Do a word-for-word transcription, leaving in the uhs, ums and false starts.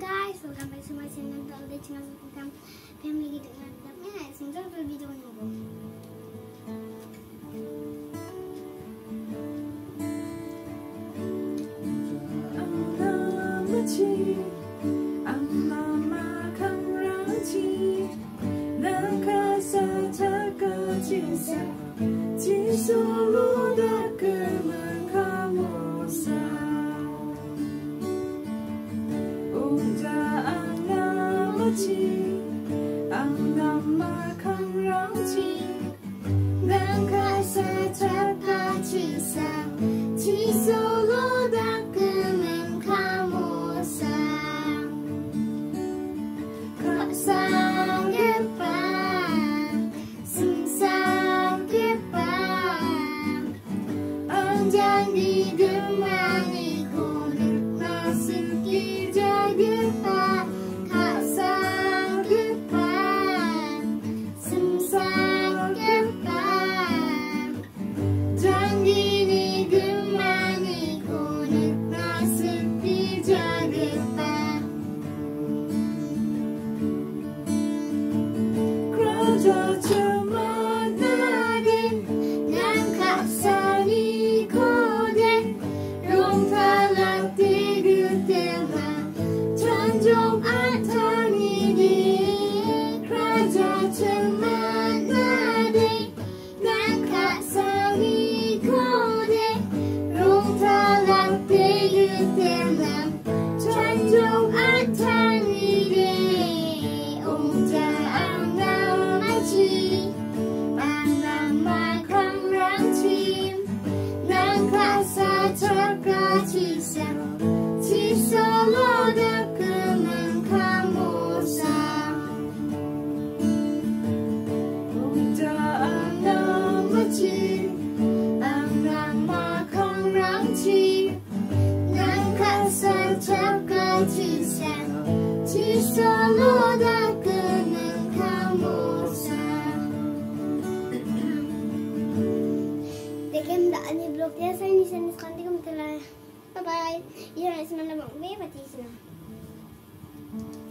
guys, welcome back to my channel. Tak ada channel tentang family gitu kan. Tapi semoga video ini bagus. Namachi, Nama Kamrangchi, Nakasa Takachisa, Chisolo da Kamrangchi. Ang nama Kamrangchi, Nakasa Takachisa, Chisolo da Kamrangchi. Kasang Gepang, Sengsang Gepang, ang janji gemani kulit nasiki jagepang. देखिए हम ये ब्लॉग दिया सही नीचे निकालने का मतलब है बाय बाय ये ऐसे मैंने मम्मी बताई थी ना